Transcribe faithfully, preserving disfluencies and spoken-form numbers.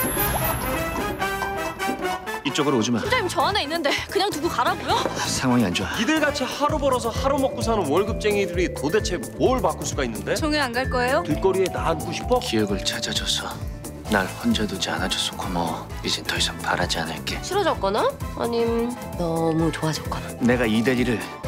이쪽으로 오지 마. 팀장님 저 안에 있는데 그냥 두고 가라고요? 상황이 안 좋아. 이들같이 하루 벌어서 하루 먹고 사는 월급쟁이들이 도대체 뭘 바꿀 수가 있는데? 종회 안 갈 거예요? 길거리에 놔두고 싶어? 기억을 찾아줘서 날 혼자 두지 않아줘서 고마워. 이젠 더 이상 바라지 않을게. 싫어졌거나 아님 너무 좋아졌거나. 내가 이 대리를